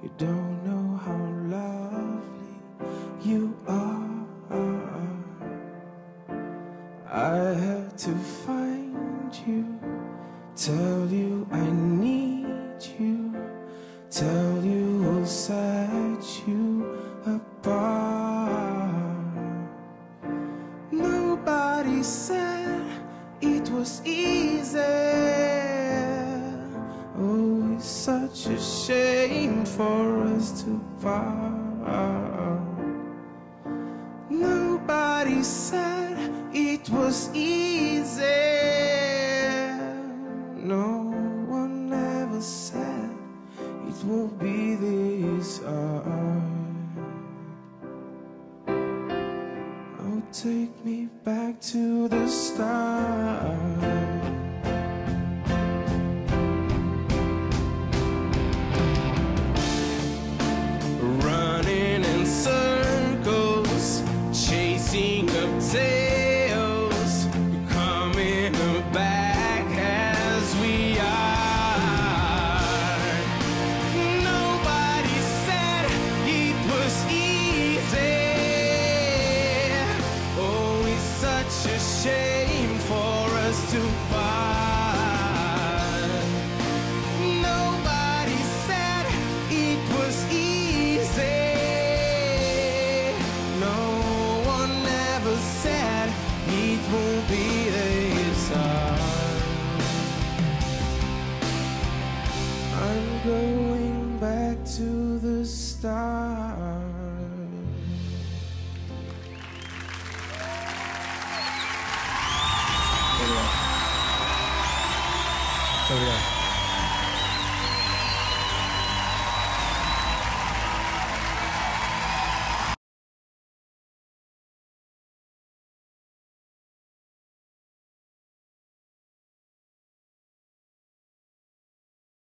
You don't know how lovely you are. I had to find you, tell you I need you, tell you I'll set you apart. Nobody said it was easy. Oh, it's such a shame for us to part. Nobody said it was easy. No one ever said it will be this hard. Oh, take me back to the start. Running in circles, chasing up tails, coming back as we are. Nobody said it was easy. Oh, it's such a shame for us to part. Nobody said it was easy. No one ever said it won't be this hard. I'm going back to the start. Obrigado.